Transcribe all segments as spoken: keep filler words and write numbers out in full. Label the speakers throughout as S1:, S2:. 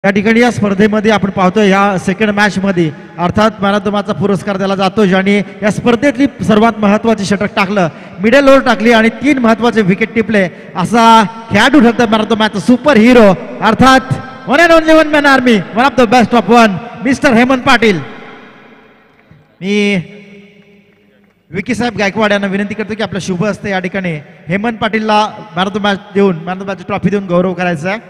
S1: या ठिकाणी या स्पर्धेमध्ये आपण पाहतोय या सेकंड मॅच मध्ये अर्थात मॅन ऑफ द मॅचचा पुरस्कार दिला जातो, ज्याने या स्पर्धेतली सर्वात महत्त्वाची षटक टाकलं, मिडल ओव्हर टाकली आणि तीन महत्त्वाचे विकेट टिपले असा खेळाडू ठरतो man of the match super hero अर्थात one and only one man army one of the best of one mister Hemant Patil. मी विकी साहेब गायकवाड यांना विनंती करतो की आपल्या शुभ हस्ते या ठिकाणी हेमंत पाटीलला मॅन ऑफ द मॅच देऊन man of the match trophy देऊन गौरव करायचा आहे।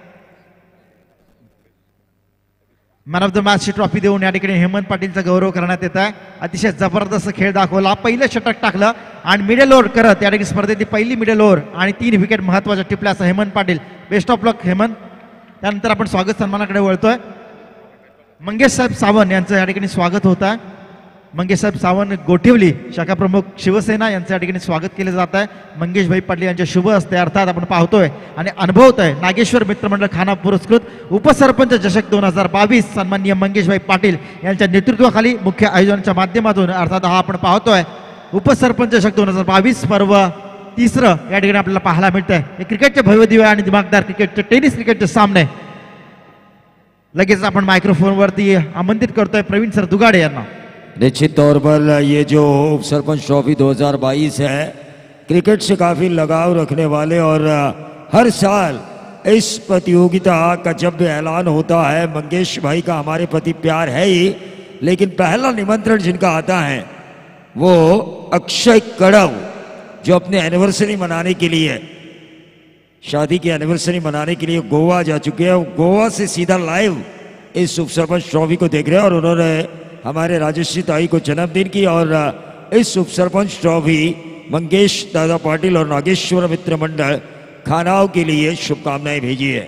S1: मॅन ऑफ द मॅचची ट्रॉफी देऊन या ठिकाणी हेमंत पाटीलचा गौरव करण्यात येत आहे। अतिशय जबरदस्त खेळ दाखवला, पहिलं षटक टाकलं आणि मिडल ओव्हर करत या ठिकाणी स्पर्धेतली पहिली मिडल ओव्हर आणि तीन विकेट महत्त्वाच्या टिपल्या असं Hemant Patil. Best of luck Hemant. त्यानंतर आपण स्वागत सन्मानाकडे वळतोय। मंगेश साहेब सावंत यांचं या ठिकाणी स्वागत होत आहे। मंगेश साहेब सावंत गोठिवली शाखा प्रमुख शिवसेना यांचं या ठिकाणी स्वागत केलं जात आहे। मंगेश भाई पाटील यांच्या शुभ हस्ते अर्थात आपण पाहतोय आणि अनुभवतोय नागेश्वर मित्रमंडळ खाना पुरस्कृत उपसरपंच चषक दोन हजार बावीस सन्माननीय मंगेश भाई पाटील यांच्या नेतृत्वाखाली मुख्य आयोजनाच्या माध्यमातून अर्थात हा आपण पाहतोय उपसरपंच चषक दोन हजार बावीस पर्व तिसरं या ठिकाणी आपल्याला पाहायला मिळतंय। हे क्रिकेटचे भव्यदिव्य आणि दिमागदार क्रिकेटचे टेनिस क्रिकेटचे सामने लगेच आपण मायक्रोफोनवरती आमंत्रित करतोय प्रवीण सर दुगाडे यांना।
S2: निश्चित तौर पर ये जो उप सरपंच ट्रॉफी दो हज़ार बाईस है, क्रिकेट से काफ़ी लगाव रखने वाले और हर साल इस प्रतियोगिता का जब भी ऐलान होता है, मंगेश भाई का हमारे प्रति प्यार है ही, लेकिन पहला निमंत्रण जिनका आता है वो अक्षय कड़व, जो अपने एनिवर्सरी मनाने के लिए शादी की एनिवर्सरी मनाने के लिए गोवा जा चुके हैं। गोवा से सीधा लाइव इस उप सरपंच ट्रॉफी को देख रहे हैं और उन्होंने हमारे राजश्री ताई को जन्मदिन की और इस उप सरपंच ट्रॉफी मंगेश दादा पाटिल और नागेश्वर मित्र मंडल खानाओं के लिए शुभकामनाएं भेजी है।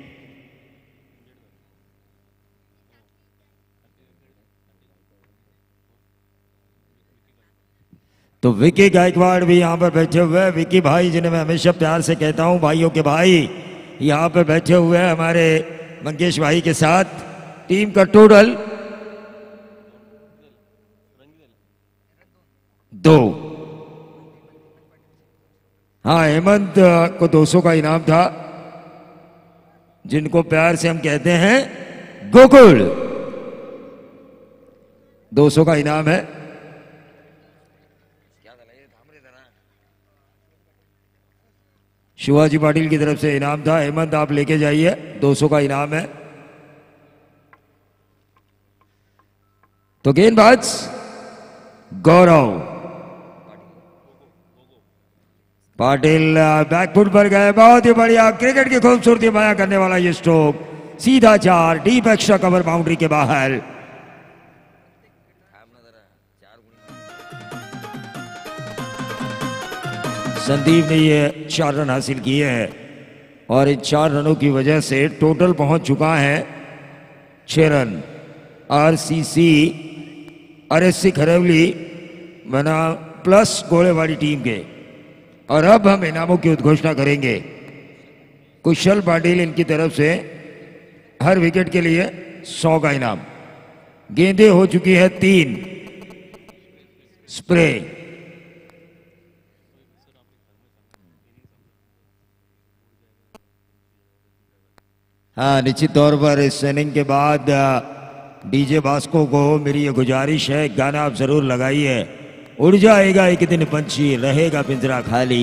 S2: तो विकी गायकवाड़ भी यहाँ पर बैठे हुए हैं। विकी भाई जिन्हें मैं हमेशा प्यार से कहता हूँ भाइयों के भाई, यहाँ पर बैठे हुए हैं हमारे मंगेश भाई के साथ। टीम का टोटल दो। हाँ, हेमंत को दो सौ का इनाम था, जिनको प्यार से हम कहते हैं गोकुल, दो सौ का इनाम है। शिवाजी पाटिल की तरफ से इनाम था। हेमंत आप लेके जाइए, दो सौ का इनाम है। तो गेंदबाज गौरव पाटिल बैकफुट पर गए, बहुत ही बढ़िया क्रिकेट की खूबसूरती बयां करने वाला ये स्ट्रोक, सीधा चार, डीप एक्स्ट्रा कवर बाउंड्री के बाहर। संदीप ने ये चार रन हासिल किए हैं और इन चार रनों की वजह से टोटल पहुंच चुका है छह रन। आरसीसी आरएससी खरवली बना प्लस गोलेवाड़ी टीम के। और अब हम इनामों की उद्घोषणा करेंगे। कुशल पाटिल इनकी तरफ से हर विकेट के लिए सौ का इनाम। गेंदें हो चुकी है तीन, स्प्रे। हाँ, निश्चित तौर पर इस इनिंग के बाद डीजे बास्को को मेरी ये गुजारिश है, गाना आप जरूर लगाइए। उड़ जाएगा एक दिन पंछी, रहेगा पिंजरा खाली।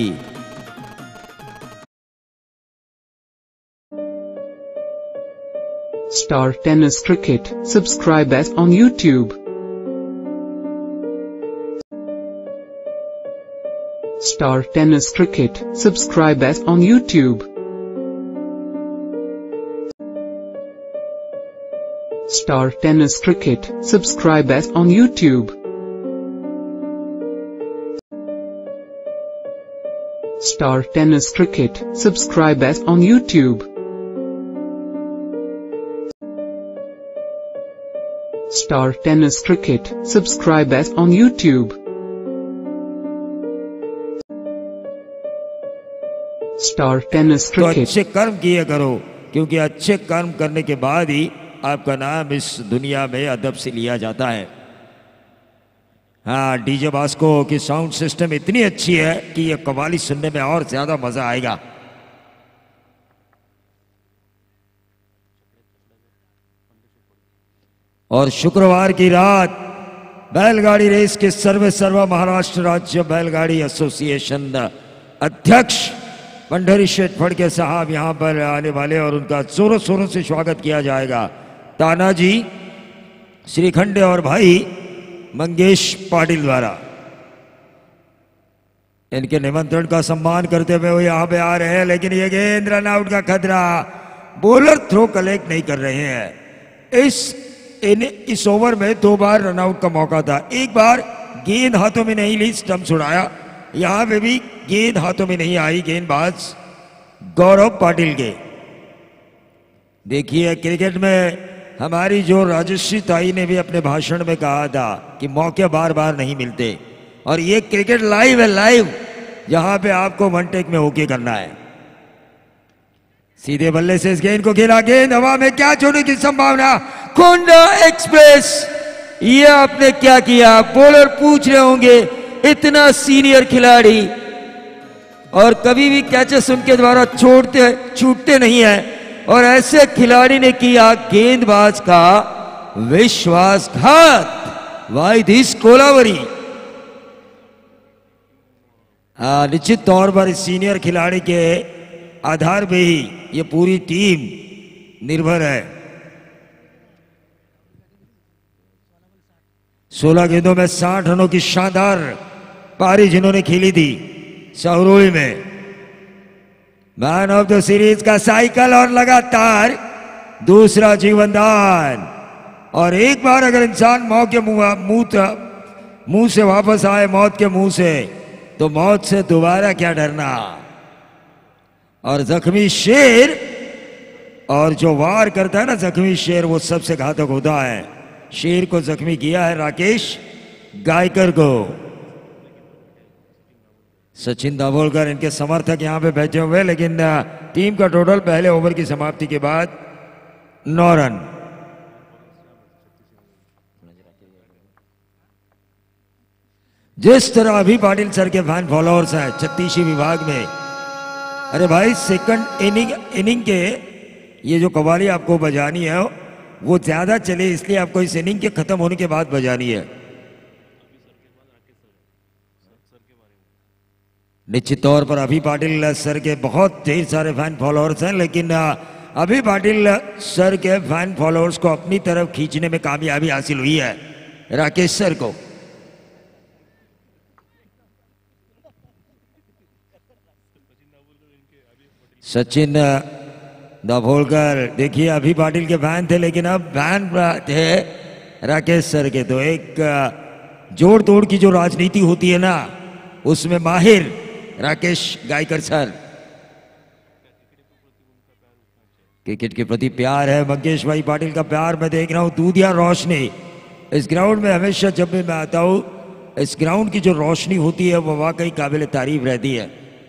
S3: Star Tennis Cricket, subscribe us on YouTube. Star Tennis Cricket, subscribe us on YouTube. Star Tennis Cricket, subscribe us on YouTube. Star Tennis Cricket, subscribe us on YouTube. Star Tennis Cricket, subscribe us on YouTube. Star Tennis
S2: तो
S3: Cricket।
S2: अच्छे कर्म किए करो, क्योंकि अच्छे कर्म करने के बाद ही आपका नाम इस दुनिया में अदब से लिया जाता है। हाँ, डीजे बास्को की साउंड सिस्टम इतनी अच्छी है कि ये कव्वाली सुनने में और ज्यादा मजा आएगा। और शुक्रवार की रात बैलगाड़ी रेस के सर्वे सर्वा महाराष्ट्र राज्य बैलगाड़ी एसोसिएशन अध्यक्ष पंढरी शेठ फड़के साहब यहां पर आने वाले और उनका जोरों शोरों से स्वागत किया जाएगा। तानाजी श्रीखंडे और भाई मंगेश पाटिल द्वारा इनके निमंत्रण का सम्मान करते हुए वो यहां पे आ रहे हैं। लेकिन ये गेंद रन आउट का खतरा, बॉलर थ्रो कलेक्ट नहीं कर रहे हैं। इस इन इस ओवर में दो बार रन आउट का मौका था, एक बार गेंद हाथों में नहीं ली, स्टंप छुड़ाया। यहां पे भी गेंद हाथों में नहीं आई, गेंदबाज गौरव पाटिल के। देखिए क्रिकेट में हमारी जो राजश्री ताई ने भी अपने भाषण में कहा था कि मौके बार बार नहीं मिलते, और ये क्रिकेट लाइव है, लाइव, जहां पे आपको वन टेक में होके करना है। सीधे बल्ले से इस गेंद को खेला, गेंद हवा में, क्या छोड़ने की संभावना। कोंडा एक्सप्रेस, ये आपने क्या किया। बॉलर पूछ रहे होंगे, इतना सीनियर खिलाड़ी और कभी भी कैचेस उनके द्वारा छोड़ते छूटते नहीं है, और ऐसे खिलाड़ी ने किया गेंदबाज का विश्वासघात। Why this Kolaveri. हाँ, निश्चित तौर पर इस सीनियर खिलाड़ी के आधार पे ही ये पूरी टीम निर्भर है। सोलह गेंदों में साठ रनों की शानदार पारी जिन्होंने खेली थी सहरोई में। मैन ऑफ द सीरीज का साइकिल और लगातार दूसरा जीवनदान। और एक बार अगर इंसान मौत के मुंह मुंह मुंह से वापस आए, मौत के मुंह से, तो मौत से दोबारा क्या डरना। और जख्मी शेर, और जो वार करता है ना जख्मी शेर, वो सबसे घातक होता है। शेर को जख्मी किया है राकेश गायकर को। सचिन दाभोलकर इनके समर्थक यहां पे बैठे हुए, लेकिन टीम का टोटल पहले ओवर की समाप्ति के बाद नौ रन। जिस तरह अभी पाटिल सर के फैन फॉलोअर्स हैं छत्तीसी विभाग में, अरे भाई सेकंड इनिंग इनिंग के ये जो कव्वाली आपको बजानी है वो ज्यादा चले, इसलिए आपको इस इनिंग के खत्म होने के बाद बजानी है। निश्चित तौर पर अभी पाटिल सर के बहुत ढेर सारे फैन फॉलोअर्स हैं, लेकिन अभी पाटिल सर के फैन फॉलोअर्स को अपनी तरफ खींचने में कामयाबी हासिल हुई है राकेश सर को। सचिन दाभोलकर देखिए अभी पाटिल के फैन थे, लेकिन अब फैन थे राकेश सर के। तो एक जोड़ तोड़ की जो राजनीति होती है ना, उसमें माहिर राकेश गायकर सर। क्रिकेट के प्रति प्यार है मंगेश भाई पाटिल का प्यार मैं देख रहा हूं। दूधिया रोशनी इस ग्राउंड में, हमेशा जब भी मैं आता हूं इस ग्राउंड की जो रोशनी होती है वो वाकई काबिल तारीफ रहती है।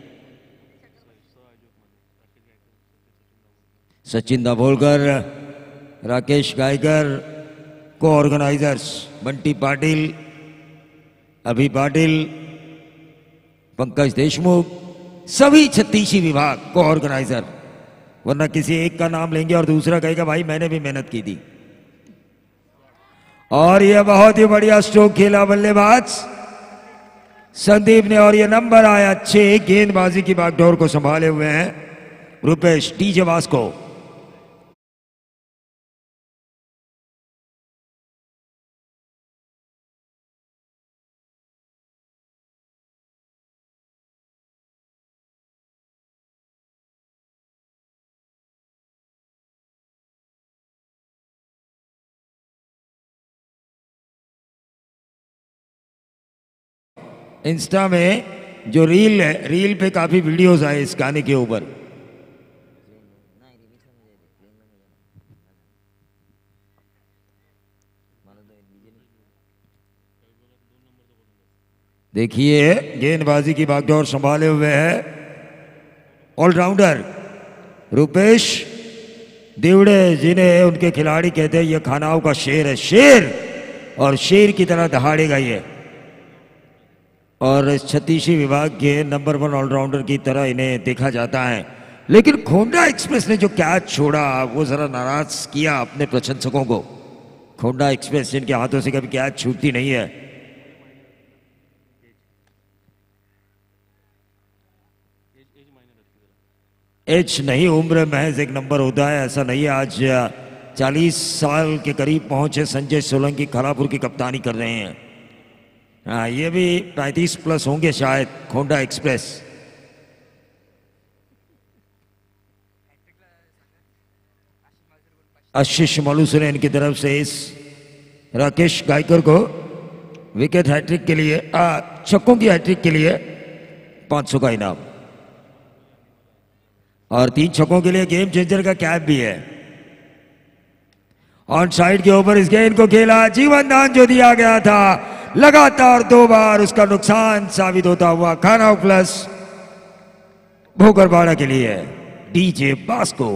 S2: सचिन दाभोलकर, राकेश गायकर, को ऑर्गेनाइजर्स बंटी पाटिल, अभी पाटिल, पंकज देशमुख, सभी छत्तीसी विभाग को ऑर्गेनाइजर। वरना किसी एक का नाम लेंगे और दूसरा कहेगा भाई मैंने भी मेहनत की थी। और यह बहुत ही बढ़िया स्ट्रोक खेला बल्लेबाज संदीप ने, और यह नंबर आया छह। गेंदबाजी की बागडोर को संभाले हुए हैं रुपेश टीजे वास्को। इंस्टा में जो रील है, रील पे काफी वीडियोस आए इस गाने के ऊपर। देखिए गेंदबाजी की बागडोर संभाले हुए है ऑलराउंडर रुपेश देवड़े, जिन्हें उनके खिलाड़ी कहते हैं ये खानाओं का शेर है, शेर, और शेर की तरह दहाड़ेगा ये। और छत्तीसी विभाग के नंबर वन ऑलराउंडर की तरह इन्हें देखा जाता है। लेकिन खोंडा एक्सप्रेस ने जो कैच छोड़ा वो जरा नाराज किया अपने प्रशंसकों को। खोंडा एक्सप्रेस जिनके हाथों से कभी कैच छूटती नहीं है। एच नहीं, उम्र महज एक नंबर होता है, ऐसा नहीं है। आज चालीस साल के करीब पहुंचे संजय सोलंकी खलापुर की कप्तानी कर रहे हैं। हाँ, ये भी पैंतीस प्लस होंगे शायद। खोंडा एक्सप्रेस आशीष मालूसरेन की तरफ से इस राकेश गायकर को विकेट हैट्रिक के लिए, छक्कों की हैट्रिक के लिए पांच सौ का इनाम और तीन छक्कों के लिए गेम चेंजर का कैप भी है। ऑन साइड के ऊपर इस गेंद को खेला, जीवन दान जो दिया गया था लगातार दो बार उसका नुकसान साबित होता हुआ खाना प्लस भोकरबाड़ा के लिए डीजे बास्को।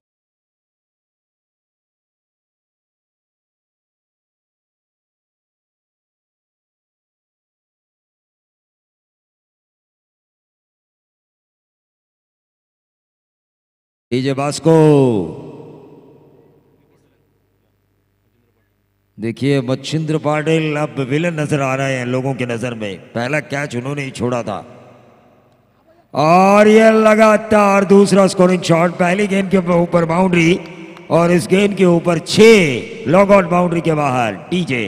S2: डीजे बास्को देखिए, मच्छिंद्र पाटिल अब विलन नजर आ रहे हैं लोगों की नजर में। पहला कैच उन्होंने ही छोड़ा था और ये लगातार दूसरा स्कोरिंग शॉट। पहली गेंद के ऊपर बाउंड्री और इस गेंद के ऊपर छह लॉग आउट बाउंड्री के बाहर डीजे।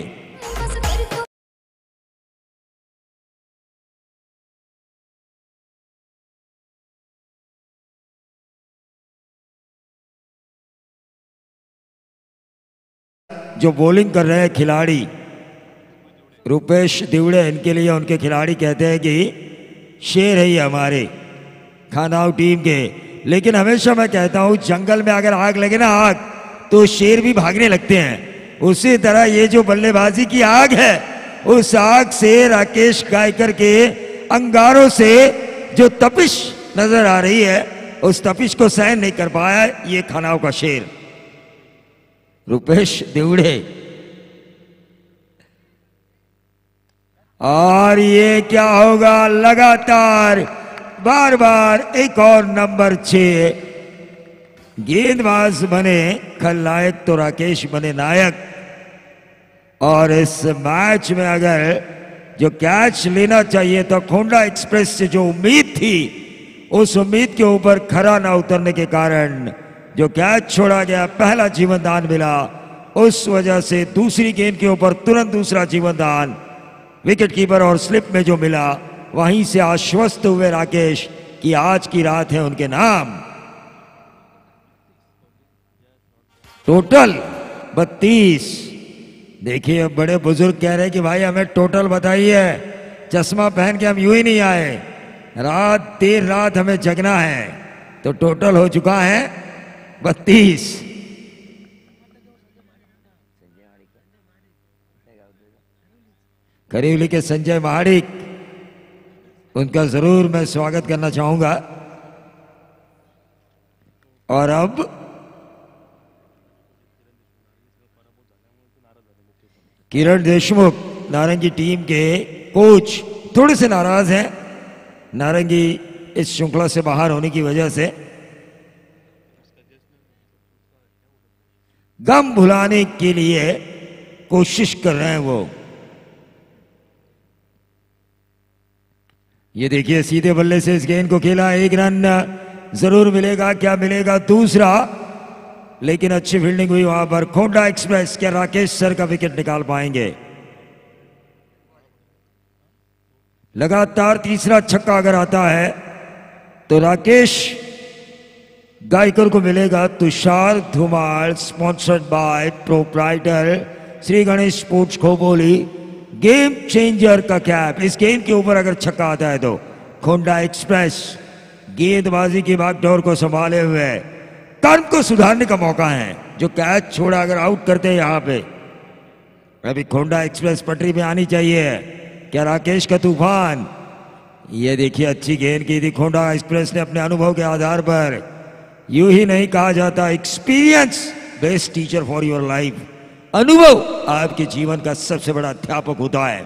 S2: जो बॉलिंग कर रहे हैं खिलाड़ी रुपेश दिवड़े, इनके लिए उनके खिलाड़ी कहते हैं कि शेर है ये हमारे खानाऊ टीम के। लेकिन हमेशा मैं कहता हूं जंगल में अगर आग लगे ना आग, तो शेर भी भागने लगते हैं। उसी तरह ये जो बल्लेबाजी की आग है, उस आग से राकेश गायकर के अंगारों से जो तपिश नजर आ रही है, उस तपिश को सहन नहीं कर पाया ये खानाऊ का शेर रुपेश दिवड़े। और ये क्या होगा, लगातार बार बार एक और नंबर छह। गेंदबाज बने खलनायक तो राकेश बने नायक। और इस मैच में अगर जो कैच लेना चाहिए था खोंडा एक्सप्रेस से, जो उम्मीद थी, उस उम्मीद के ऊपर खरा ना उतरने के कारण जो कैच छोड़ा गया, पहला जीवन दान मिला, उस वजह से दूसरी गेंद के ऊपर तुरंत दूसरा जीवन दान विकेट कीपर और स्लिप में जो मिला, वहीं से आश्वस्त हुए राकेश कि आज की रात है उनके नाम। टोटल बत्तीस। देखिए, अब बड़े बुजुर्ग कह रहे हैं कि भाई हमें टोटल बताइए, चश्मा पहन के हम यूं ही नहीं आए, रात देर रात हमें जगना है। तो टोटल हो चुका है बत्तीस। करीबली के संजय महाडिक, उनका जरूर मैं स्वागत करना चाहूंगा। और अब किरण देशमुख, नारंगी टीम के कोच, थोड़े से नाराज हैं नारंगी इस श्रृंखला से बाहर होने की वजह से। गम भुलाने के लिए कोशिश कर रहे हैं वो। ये देखिए, सीधे बल्ले से इस गेंद को खेला, एक रन जरूर मिलेगा। क्या मिलेगा? दूसरा। लेकिन अच्छी फील्डिंग हुई वहां पर। खोंडा एक्सप्रेस, क्या राकेश सर का विकेट निकाल पाएंगे? लगातार तीसरा छक्का अगर आता है तो राकेश गायकर को मिलेगा Tushar Dhumal, sponsored by proprietor Shri Ganesh sports Khoboli, game changer का कैप। इस गेंद के ऊपर अगर छक्का आता है तो खोंडा एक्सप्रेस गेंदबाजी की बागडोर को संभाले हुए कर्म को सुधारने का मौका है। जो कैच छोड़ा अगर आउट करते हैं यहां पे, अभी खोंडा एक्सप्रेस पटरी पे आनी चाहिए। क्या राकेश का तूफान? ये देखिए, अच्छी गेंद की थी खोंडा एक्सप्रेस ने अपने अनुभव के आधार पर। यूं ही नहीं कहा जाता, experience best teacher for your life. अनुभव आपके जीवन का सबसे बड़ा अध्यापक होता है।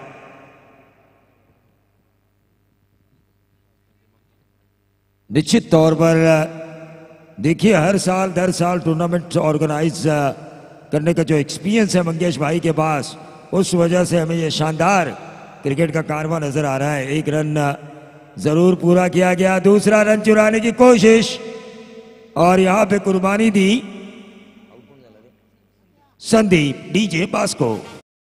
S2: निश्चित तौर पर देखिए, हर साल दर साल टूर्नामेंट ऑर्गेनाइज करने का जो एक्सपीरियंस है मंगेश भाई के पास, उस वजह से हमें ये शानदार क्रिकेट का कारवां नजर आ रहा है। एक रन जरूर पूरा किया गया, दूसरा रन चुराने की कोशिश और यहां पे कुर्बानी दी संदीप डीजे बास्को।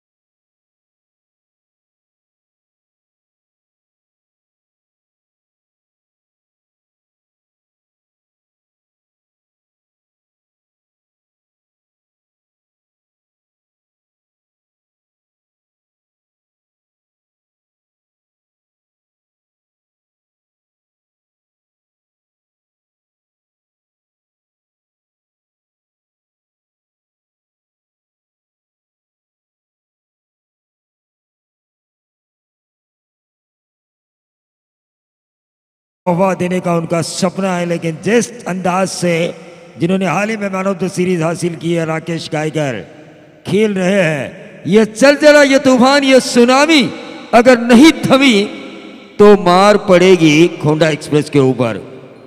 S2: तोहफा देने का उनका सपना है, लेकिन जिस अंदाज से जिन्होंने हाल ही में मैन ऑफ द सीरीज हासिल की है राकेश गायकर खेल रहे हैं, ये चलचला, ये तूफान, ये सुनामी अगर नहीं थमी तो मार पड़ेगी खोंडा एक्सप्रेस के ऊपर।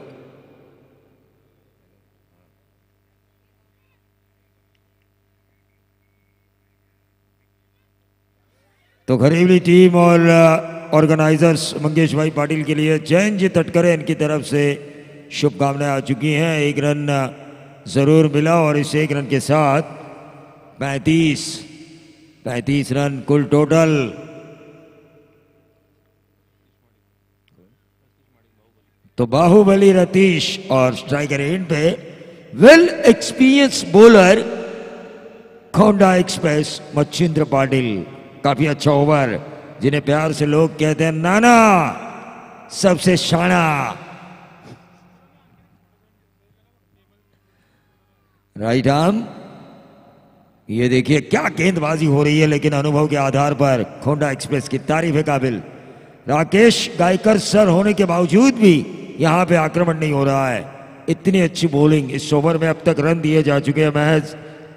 S2: तो घरेलू टीम और ऑर्गेनाइजर्स मंगेश भाई पाटिल के लिए जैन जी तटकरे इनकी तरफ से शुभकामनाएं आ चुकी हैं। एक रन जरूर मिला और इस एक रन के साथ पैंतीस पैंतीस रन कुल टोटल। तो बाहुबली रतीश और स्ट्राइकर एंड पे well experience bowler Khonda express Machhindra Patil. काफी अच्छा ओवर, जिन्हें प्यार से लोग कहते हैं नाना, सबसे शाना। राइट आर्म, ये देखिए क्या गेंदबाजी हो रही है, लेकिन अनुभव के आधार पर खोंडा एक्सप्रेस की तारीफ है काबिल। राकेश गायकर सर होने के बावजूद भी यहां पे आक्रमण नहीं हो रहा है। इतनी अच्छी बॉलिंग, इस ओवर में अब तक रन दिए जा चुके हैं महज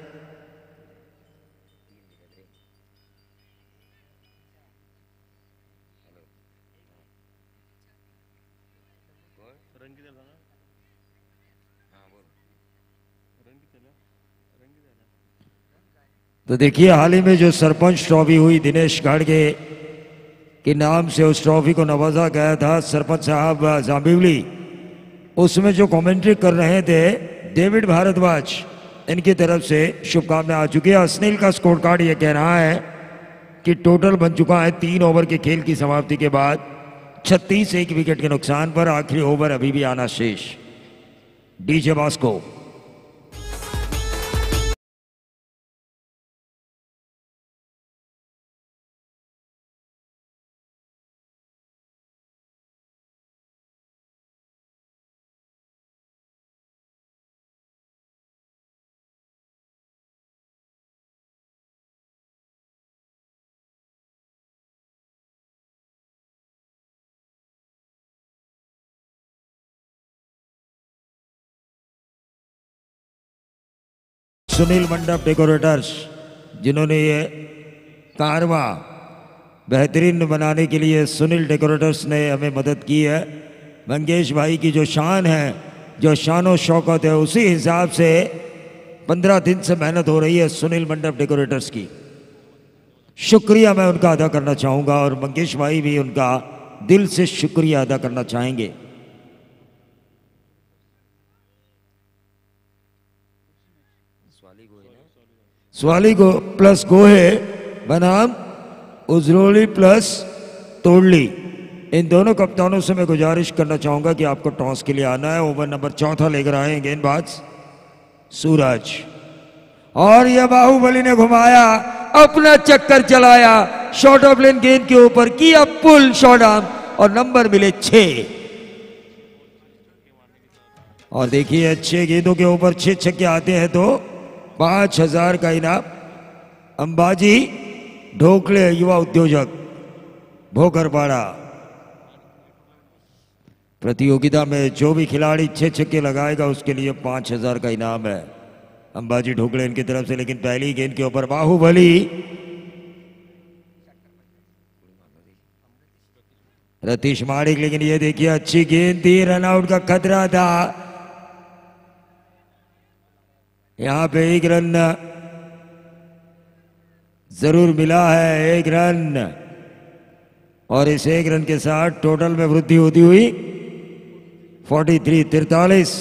S2: तो देखिए हाल ही में जो सरपंच ट्रॉफी हुई दिनेश गाड़गे के नाम से उस ट्रॉफी को नवाजा गया था सरपंच साहब जांबिवली, उसमें जो कमेंट्री कर रहे थे डेविड भारद्वाज, इनकी तरफ से शुभकामनाएं आ चुकी है। स्नेल का स्कोर कार्ड ये कह रहा है कि टोटल बन चुका है तीन ओवर के खेल की समाप्ति के बाद छत्तीस, एक विकेट के नुकसान पर आखिरी ओवर अभी भी आना शेष। DJ Bosco. सुनील मंडप डेकोरेटर्स, जिन्होंने ये कारवा बेहतरीन बनाने के लिए सुनील डेकोरेटर्स ने हमें मदद की है। मंगेश भाई की जो शान है, जो शान शौकत है, उसी हिसाब से पंद्रह दिन से मेहनत हो रही है सुनील मंडप डेकोरेटर्स की। शुक्रिया मैं उनका अदा करना चाहूँगा और मंगेश भाई भी उनका दिल से शुक्रिया अदा करना चाहेंगे। स्वाली गो प्लस गोहे बनाम उजरोली प्लस तोड़ली, इन दोनों कप्तानों से मैं गुजारिश करना चाहूंगा कि आपको टॉस के लिए आना है। ओवर नंबर चौथा लेकर आए हैं गेंदबाज सूरज, और यह बाहुबली ने घुमाया, अपना चक्कर चलाया, शॉर्ट ऑफ लेन गेंद के ऊपर किया पुल शॉर्ट आर्म और नंबर मिले छह। और देखिए अच्छे गेंदों के ऊपर छह छक्के आते हैं तो पांच हजार का इनाम। अंबाजी ढोकले युवा उद्योजक भोकरपाड़ा, प्रतियोगिता में जो भी खिलाड़ी छह छक्के लगाएगा उसके लिए पांच हजार का इनाम है। अंबाजी ढोकले इनकी तरफ से, लेकिन पहली गेंद के ऊपर बाहुबली, रतीश माड़िक, लेकिन ये देखिए अच्छी गेंद थी, रनआउट का खतरा था। यहां पे एक रन जरूर मिला है एक रन और इस एक रन के साथ टोटल में वृद्धि होती हुई तैंतालीस तिरतालीस।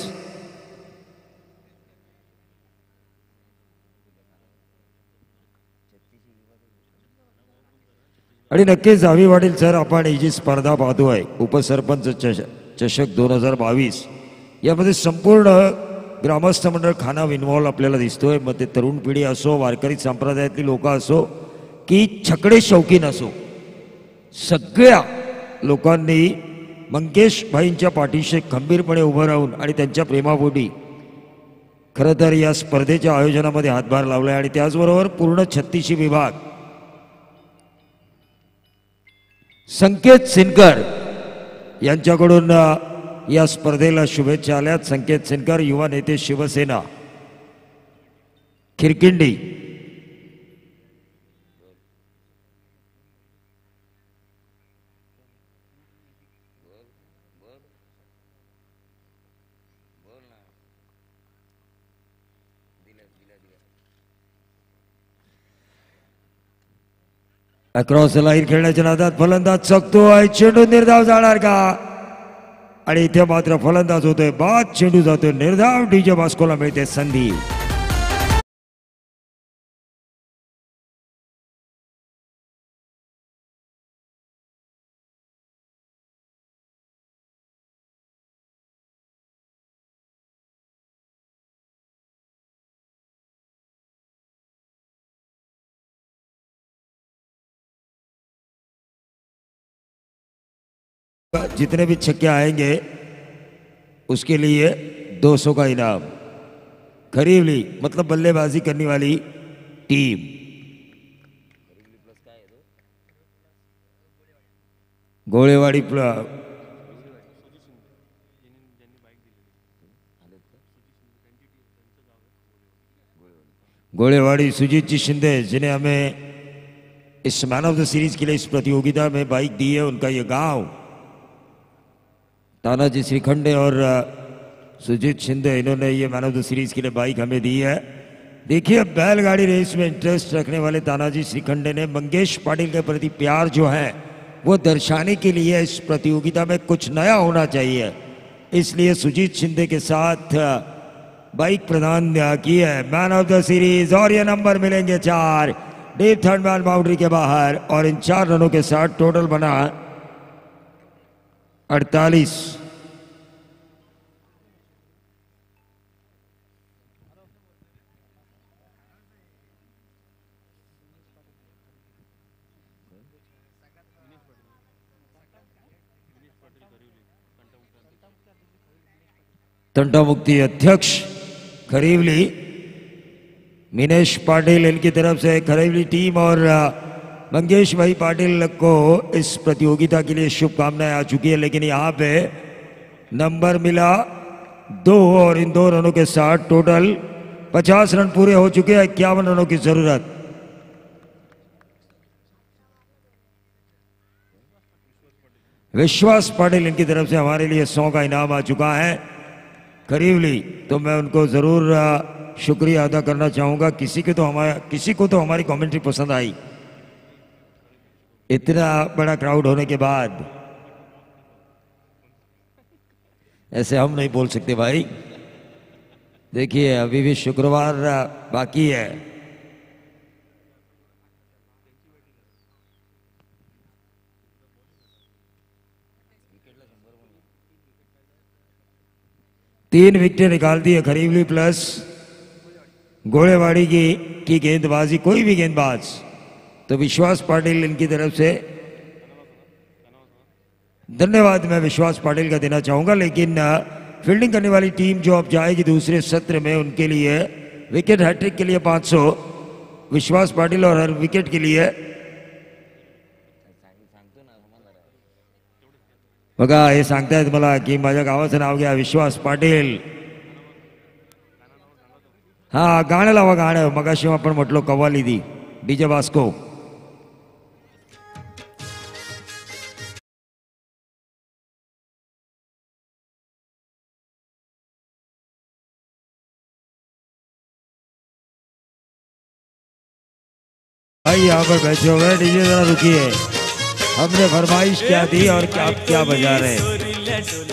S2: आणि नक्कीच जावी वाटेल सर, आपण ही जी स्पर्धा पाहतोय उपसरपंच चष चषक दोन हजार बावीस यामध्ये संपूर्ण ग्रामस्थ मंडळ खानाव इन्व्हॉल्व आपल्याला दिसतोय. मग ते तरुण पिढी असो, वारकरी संप्रदायातली लोक असो की छकडे शौकीन असो, सगळ्या लोकांनी मंगेश भाईंच्या पाठीशी खंबीरपणे उभं राहून आणि त्यांच्या प्रेमापोटी खरं तर या स्पर्धेच्या आयोजनामध्ये हातभार लावलाय. आणि त्याचबरोबर पूर्ण छत्तीशी विभाग संकेत सिनकर यांच्याकडून या स्पर्धेला शुभेच्छा आल्यात. संकेत सिनकर युवा नेते शिवसेना खिरकिंडी. अक्रॉस लाईन खेळण्याच्या नादात फलंदाज चकतोय, चेंडू निर्धाव जाणार का? आणि इथे मात्र फलंदाज होतोय बाद, चेंडू जातोय निर्धाव. डीजे बास्कोला मिळते संधी. जितने भी छक्के आएंगे उसके लिए दो सौ का इनाम. खरीवली मतलब बल्लेबाजी करने वाली टीम. गोळेवाडी गोळेवाड़ी सुजीत जी शिंदे जिन्हें हमें इस मैन ऑफ द सीरीज के लिए इस प्रतियोगिता में बाइक दी है, उनका ये गांव तानाजी श्रीखंडे और सुजीत शिंदे, इन्होंने ये मैन ऑफ द सीरीज के लिए बाइक हमें दी है. देखिए बैलगाड़ी रेस में इंटरेस्ट रखने वाले तानाजी श्रीखंडे ने मंगेश पाटिल के प्रति प्यार जो है वो दर्शाने के लिए इस प्रतियोगिता में कुछ नया होना चाहिए, इसलिए सुजीत शिंदे के साथ बाइक प्रदान की है मैन ऑफ द सीरीज. और ये नंबर मिलेंगे चार डीप थर्ड मैन बाउंड्री के बाहर. और इन चार रनों के साथ टोटल बना अड़तालीस. तंटा मुक्ति अध्यक्ष खरीवली मिनेश पाटिल, इनकी तरफ से खरीवली टीम और मंगेश भाई पाटिल को इस प्रतियोगिता के लिए शुभकामनाएं आ चुकी है. लेकिन यहाँ पे नंबर मिला दो और इन दो रनों के साथ टोटल पचास रन पूरे हो चुके हैं. इक्यावन रनों की जरूरत. विश्वास पाटिल इनकी तरफ से हमारे लिए सौ का इनाम आ चुका है. खरीवली तो मैं उनको जरूर शुक्रिया अदा करना चाहूंगा. किसी के तो हमारा किसी को तो हमारी कमेंट्री पसंद आई. इतना बड़ा क्राउड होने के बाद ऐसे हम नहीं बोल सकते भाई. देखिए अभी भी शुक्रवार बाकी है. तीन विकेट निकाल दी है खरीवली प्लस गोलेवाड़ी की की गेंदबाजी. कोई भी गेंदबाज तो विश्वास पाटिल इनकी तरफ से धन्यवाद मैं विश्वास पाटिल का देना चाहूंगा. लेकिन फील्डिंग करने वाली टीम जो अब जाएगी दूसरे सत्र में, उनके लिए विकेट हैट्रिक के लिए पाँच सौ विश्वास पाटिल और हर विकेट के लिए बघा हे सांगतायत मला की माझ्या गावाचं नाव घ्या विश्वास पाटिल. हा गाणं लावा गाणं. मगाशी आपण म्हटलो कव्वाली दी डीजे बास्को. भाई यहाँ पर बैठे हुए हैं, डीजे जरा रुकिए, हमने फरमाइश क्या दी और क्या आप क्या बजा रहे हैं।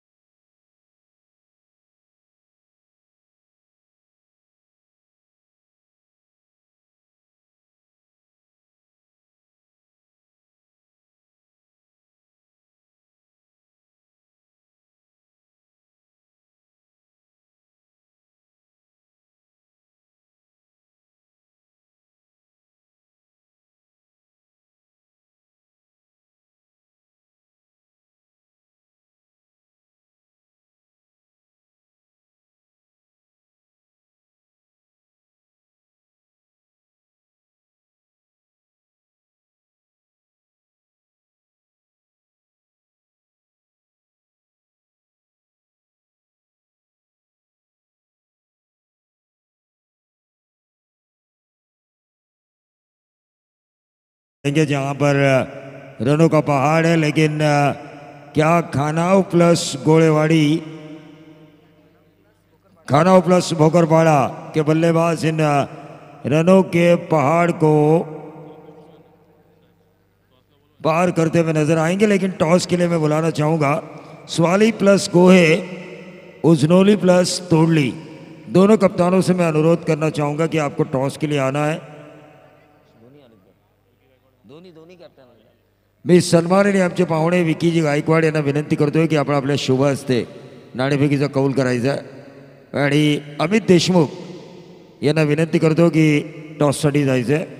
S2: जहाँ पर रनों का पहाड़ है, लेकिन क्या खानाव प्लस गोड़ेवाड़ी, खानाव प्लस भोकरपाड़ा के बल्लेबाज इन रनों के पहाड़ को पार करते हुए नजर आएंगे। लेकिन टॉस के लिए मैं बुलाना चाहूंगा स्वाली प्लस गोहे, उजनोली प्लस तोड़ली, दोनों कप्तानों से मैं अनुरोध करना चाहूंगा कि आपको टॉस के लिए आना है। मी सन्माननीय आमचे पाहुणे विकीजी गायकवाड यांना विनंती करतोय की आपण आपल्या शुभ हस्ते नाणेफेकीचा कौल करायचा आहे आणि अमित देशमुख यांना विनंती करतो की टॉससाठी जायचं आहे।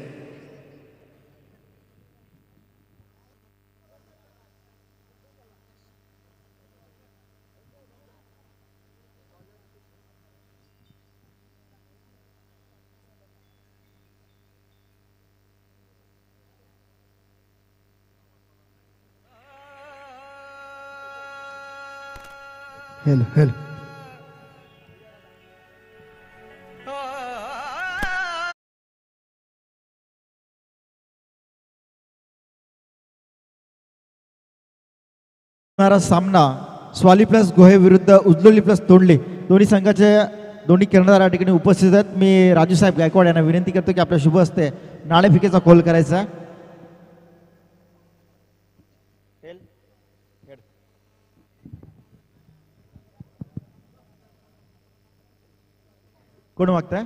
S4: हेलो हेलो
S1: सामना स्वाली प्लस गोहे विरुद्ध उजलोली प्लस तोंडली दोन्ही संघाचे दोन्ही कर्णधार या ठिकाणी उपस्थित आहेत। मी राजू साहेब गायकवाड यांना विनंती करतो की आपल्या शुभ हस्ते नाणेफेकीचा कॉल करायचा। कोण मागताय?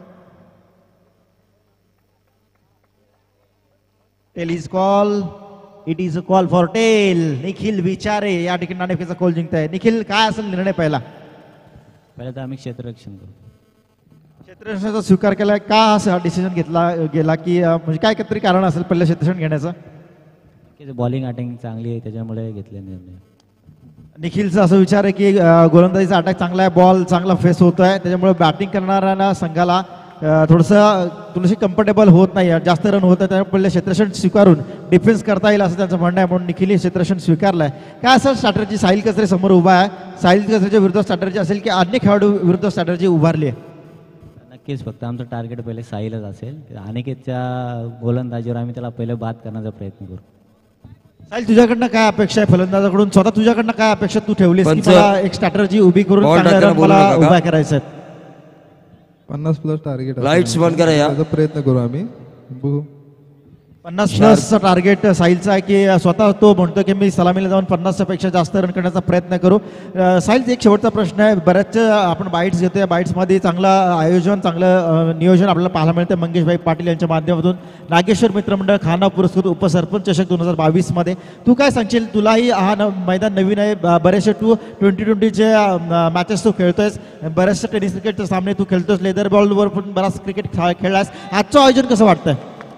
S1: Tail is call, it is a call for tail. Nikhil Vichare या ठिकाणी नाणेफेकीचा कॉल जिंकताय। निखिल, काय असेल निर्णय? पहिला
S5: पहिला तर आम्ही क्षेत्ररक्षण करू।
S1: क्षेत्ररक्षणाचा स्वीकार केला, का असा डिसिजन घेतला गेला की म्हणजे काय काहीतरी कारण असेल पहिलं क्षेत्ररक्षण घेण्याचं?
S5: की बॉलिंग अटॅकिंग चांगली आहे त्याच्यामुळे घेतले निर्णय।
S1: निखिलचा असं विचार आहे की गोलंदाजीचा अटॅक चांगला आहे, बॉल चांगला फेस होतोय, त्याच्यामुळे बॅटिंग करणाऱ्यांना संघाला थोडंसं थोडीशी कम्फर्टेबल होत नाही, जास्त रन होत आहे, त्यामुळे पहिले क्षेत्ररक्षण स्वीकारून डिफेन्स करता येईल असं त्यांचं म्हणणं आहे, म्हणून निखिल क्षेत्ररक्षण स्वीकारलंय। काय असं स्ट्रॅटर्जी साहिल कचरे समोर उभा आहे, साहिल कचरेच्या विरुद्ध स्ट्रॅटर्जी असेल की अन्य खेळाडू विरुद्ध स्ट्रॅटर्जी उभारली आहे?
S5: नक्कीच फक्त आमचं टार्गेट पहिले साहिलच असेल, अनिकेतच्या गोलंदाजीवर आम्ही त्याला पहिले बाद करण्याचा प्रयत्न करू।
S1: साहिल, तुझ्याकडनं काय अपेक्षा आहे फलंदाजाकडून? स्वतः तुझ्याकडनं काय अपेक्षा तू ठेवलीस की मला एक स्ट्रॅटर्जी उभी करून मला उभा करायचं आहे?
S4: पन्नास प्लस टार्गेट,
S2: लाईट्स बंद करा या,
S4: प्रयत्न करू आम्ही। बघू
S1: पन्नास प्लसचा टार्गेट साहिलचा आहे की स्वतः तो म्हणतो की मी सलामीला जाऊन पन्नासच्या पेक्षा जास्त रन करण्याचा प्रयत्न करू। साहिल, एक शेवटचा प्रश्न आहे, बऱ्याच आपण बाईट्स घेतोय, बाईट्समध्ये चांगलं आयोजन चांगलं नियोजन आपल्याला पाहायला मिळतं मंगेशभाई पाटील यांच्या माध्यमातून। नागेश्वर मित्रमंडळ खाना पुरस्कृत उपसरपंच चषक दोन हजार बावीस मध्ये तू काय सांगशील? तुलाही हा न मैदान नवीन आहे, बरेचसे तू ट्वेंटी ट्वेंटीचे मॅचेस तू खेळतोयस, बरेचसे टेनिस क्रिकेटचे सामने तू खेळतोस, लेदर बॉलवर पण बराच क्रिकेट खेळलास, आजचं आयोजन कसं वाटतंय?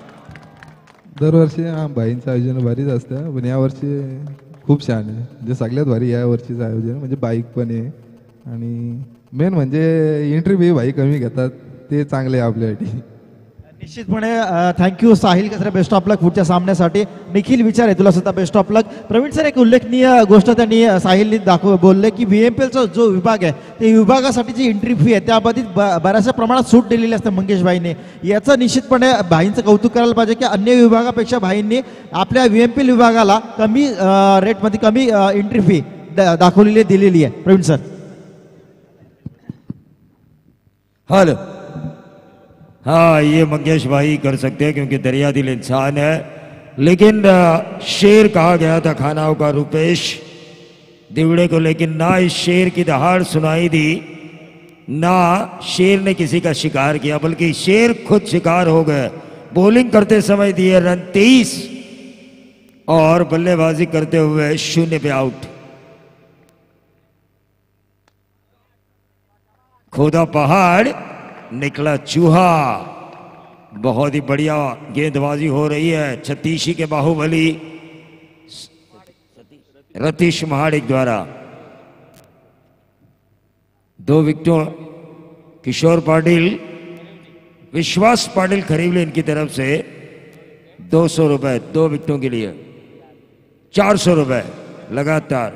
S4: दरवर्षी हा भाईंचं आयोजन भारीच असतं, पण यावर्षी खूप छान आहे, म्हणजे सगळ्यात भारी या वर्षीचं आयोजन, म्हणजे बाईक पण आहे आणि मेन म्हणजे एंट्री फी भाई कमी घेतात, ते चांगले आहे आपल्यासाठी।
S1: निश्चितपणे थँक्यू साहिल कचरे, बेस्ट ऑफ लक पुढच्या सामन्यासाठी। निखिल विचारे, तुला सुद्धा best of luck. Praveen sir, एक उल्लेखनीय गोष्ट त्यांनी साहिलनी दाखव बोलले की व्ही एम पी एलचा जो विभाग आहे ते विभागासाठी जी एंट्री फी आहे त्यामध्ये बऱ्याचशा प्रमाणात सूट दिलेली असते मंगेशभाईने, याचं निश्चितपणे भाईंचं कौतुक करायला पाहिजे की अन्य विभागापेक्षा भाईंनी आपल्या व्ही एम पी एल विभागाला कमी रेटमध्ये कमी एंट्री फी दाखवलेली दिलेली आहे। प्रवीण सर,
S2: हॅलो हाँ, ये मंगेश भाई कर सकते हैं क्योंकि दरिया दिल इंसान है। लेकिन अ, शेर कहा गया था खानाओं का रुपेश दिवड़े को, लेकिन ना इस शेर की दहाड़ सुनाई दी, ना शेर ने किसी का शिकार किया, बल्कि शेर खुद शिकार हो गए। बॉलिंग करते समय दिए रन तेईस और बल्लेबाजी करते हुए शून्य पे आउट। खोदा पहाड़ निकला चूहा। बहुत ही बढ़िया गेंदबाजी हो रही है छत्तीसी के बाहुबली रतीश महाडिक द्वारा। दो विकेटों किशोर पाटिल, विश्वास पाटिल खरीवले इनकी तरफ से दो सौ रुपए दो विकेटों के लिए, चार सौ रुपए लगातार।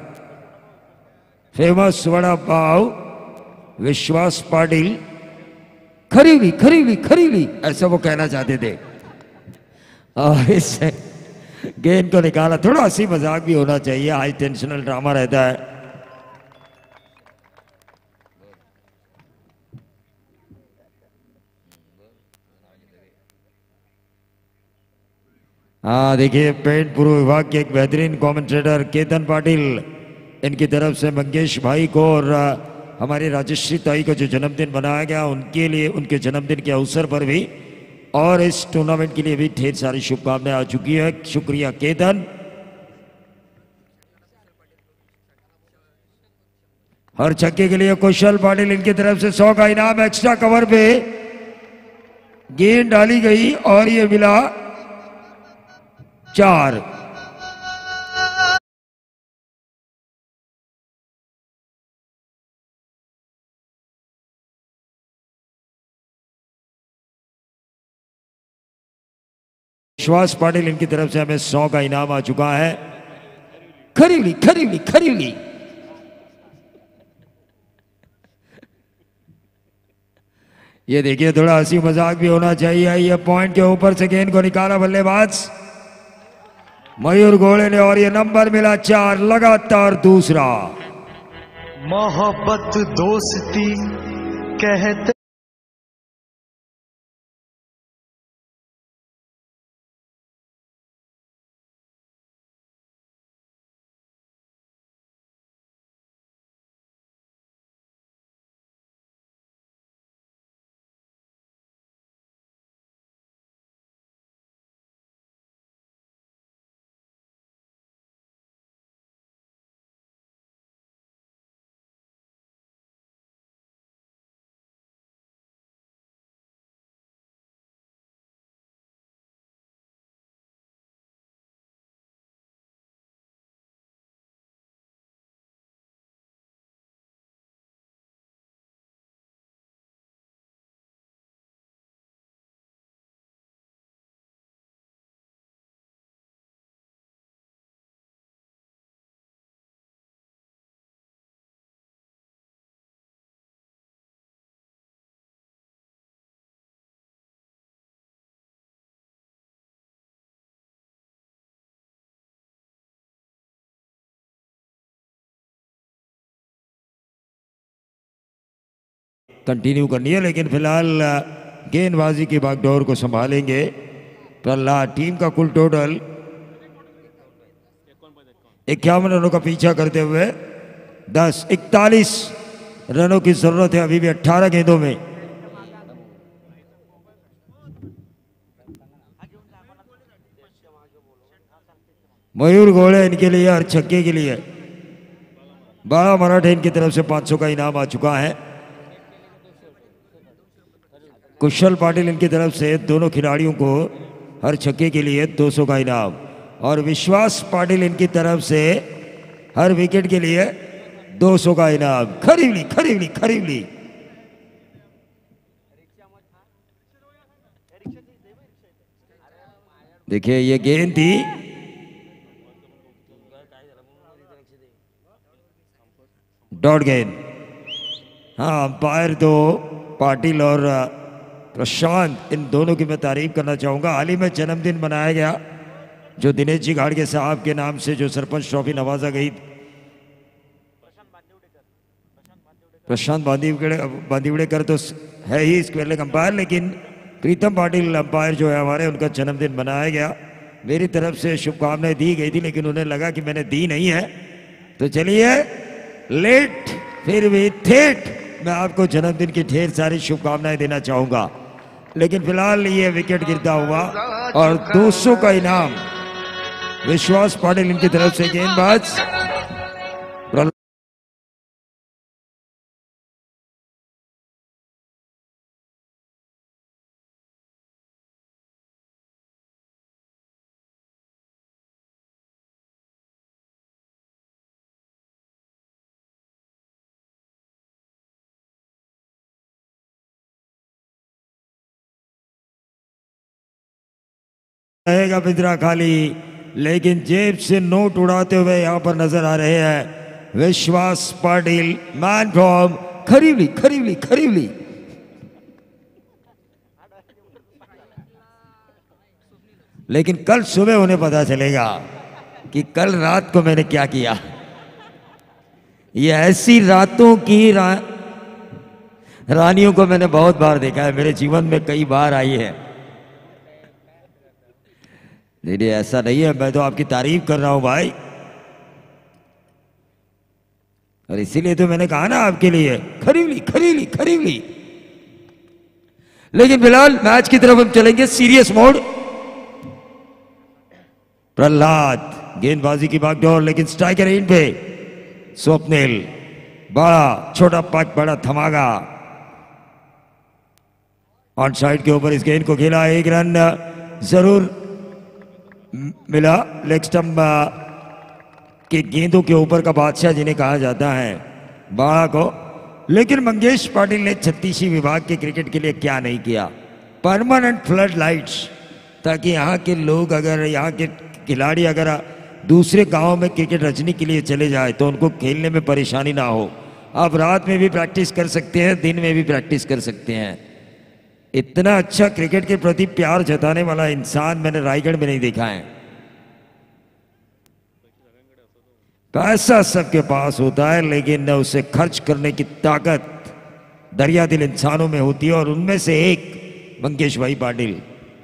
S2: फेमस वड़ा पाव विश्वास पाटिल खरीवली खरीवली खरीवली ऐसा वो कहना चाहते थे और इस गेंद को निकाला। थोड़ा हंसी मजाक भी होना चाहिए, हाई टेंशनल ड्रामा रहता है। हाँ देखिए, पेंट पूर्व विभाग के एक बेहतरीन कमेंटेटर केतन पाटिल, इनकी तरफ से मंगेश भाई को और हमारी राजश्री ताई को जो जन्मदिन मनाया गया उनके लिए, उनके जन्मदिन के अवसर पर भी और इस टूर्नामेंट के लिए भी ढेर सारी शुभकामनाएं आ चुकी है। शुक्रिया केतन। हर छक्के के लिए कुशल पाटिल, इनकी तरफ से सौ का इनाम। एक्स्ट्रा कवर पे गेंद डाली गई और ये मिला चार। विश्वास पाटिल, इनकी तरफ से हमें सौ का इनाम आ चुका है। खरीवली खरीवली खरीवली ये देखिए, थोड़ा हंसी मजाक भी होना चाहिए। ये पॉइंट के ऊपर से गेंद को निकाला बल्लेबाज मयूर घोड़े ने और ये नंबर मिला चार, लगातार दूसरा।
S6: मोहब्बत दोस्ती कहते
S2: कंटिन्यू करनी है, लेकिन फिलहाल गेंदबाजी की बागडोर को संभालेंगे प्रहलाद। टीम का कुल टोटल इक्यावन रनों का पीछा करते हुए दस इकतालीस रनों की जरूरत है अभी भी अट्ठारह गेंदों में। मयूर घोड़े इनके लिए हर छक्के के लिए बारह मराठे इनकी तरफ से पांच सौ का इनाम आ चुका है। कुशल पाटिल इनकी तरफ से दोनों खिलाड़ियों को हर छक्के के लिए दो सौ का इनाम और विश्वास पाटिल इनकी तरफ से हर विकेट के लिए दो सौ का इनाम। खरीवली खरीवली खरीवली देखिए, ये गेंद थी डॉट गेंद। हाँ, अंपायर दो पाटिल और प्रशांत, इन दोनों की मैं तारीफ करना चाहूँगा। हाल ही में जन्मदिन मनाया गया जो दिनेश जी घाड़गे साहब के नाम से जो सरपंच ट्रॉफी नवाजा गई, प्रशांत बांदीवड़े बांदीवड़ेकर तो है ही स्क्वेयर लेग अंपायर, लेकिन प्रीतम पाटिल अंपायर जो है हमारे, उनका जन्मदिन मनाया गया। मेरी तरफ से शुभकामनाएं दी गई थी, लेकिन उन्हें लगा कि मैंने दी नहीं है। तो चलिए, लेट फिर भी ठेठ, मैं आपको जन्मदिन की ढेर सारी शुभकामनाएं देना चाहूंगा। लेकिन फिलहाल ये विकेट गिरता हुआ और दो सौ का इनाम विश्वास पाटिल इनकी तरफ से गेंदबाज रहेगा पिंजरा खाली, लेकिन जेब से नोट उड़ाते हुए यहां पर नजर आ रहे हैं विश्वास पाटिल, मैन फ्रॉम खरीवली खरीवली खरीवली। लेकिन कल सुबह उन्हें पता चलेगा कि कल रात को मैंने क्या किया। ये ऐसी रातों की रा... रानियों को मैंने बहुत बार देखा है, मेरे जीवन में कई बार आई है। नहीं नहीं, ऐसा नहीं है, मैं तो आपकी तारीफ कर रहा हूं भाई, और इसीलिए तो मैंने कहा ना आपके लिए खरीवली खरीवली खरीवली। लेकिन फिलहाल मैच की तरफ हम चलेंगे, सीरियस मोड। प्रहलाद गेंदबाजी की बागडोर, लेकिन स्ट्राइकर इन पे स्वप्निल, बड़ा छोटा पक, बड़ा धमाका ऑन साइड के ऊपर इस गेंद को खेला, एक रन जरूर मिला। लेग स्टंप के गेंदों के ऊपर का बादशाह जिन्हें कहा जाता है बाड़ा को। लेकिन मंगेश पाटिल ने छत्तीसवीं विभाग के क्रिकेट के लिए क्या नहीं किया, परमानेंट फ्लड लाइट्स, ताकि यहाँ के लोग, अगर यहाँ के खिलाड़ी अगर दूसरे गांव में क्रिकेट रचने के लिए चले जाए तो उनको खेलने में परेशानी ना हो। आप रात में भी प्रैक्टिस कर सकते हैं, दिन में भी प्रैक्टिस कर सकते हैं। इतना अच्छा क्रिकेट के प्रति प्यार जताने वाला इंसान मैंने रायगढ़ में नहीं देखा है। पैसा सबके पास होता है, लेकिन उसे खर्च करने की ताकत दरिया दिल इंसानों में होती है, और उनमें से एक मंगेश भाई पाटिल।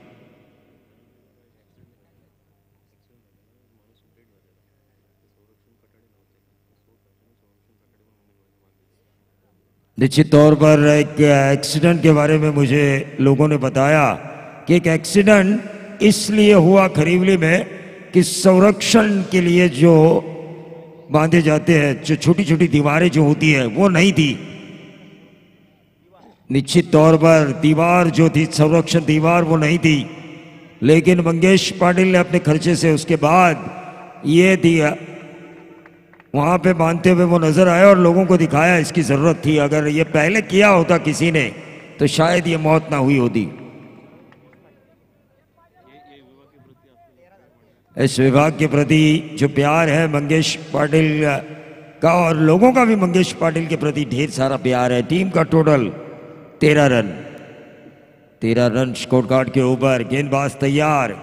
S2: निश्चित तौर पर एक एक्सीडेंट के बारे में मुझे लोगों ने बताया कि एक एक्सीडेंट इसलिए हुआ खरीवली में कि संरक्षण के लिए जो बांधे जाते हैं, जो छोटी छोटी दीवारें जो होती है वो नहीं थी। निश्चित तौर पर दीवार जो थी, संरक्षण दीवार, वो नहीं थी। लेकिन मंगेश पाटिल ने अपने खर्चे से उसके बाद ये दिया, वहां पे बांधते हुए वो नजर आया और लोगों को दिखाया इसकी जरूरत थी। अगर ये पहले किया होता किसी ने तो शायद ये मौत ना हुई होती। इस विभाग के प्रति जो प्यार है मंगेश पाटिल का, और लोगों का भी मंगेश पाटिल के प्रति ढेर सारा प्यार है। टीम का टोटल तेरह रन, तेरह रन स्कोर कार्ड के ऊपर। गेंदबाज तैयार,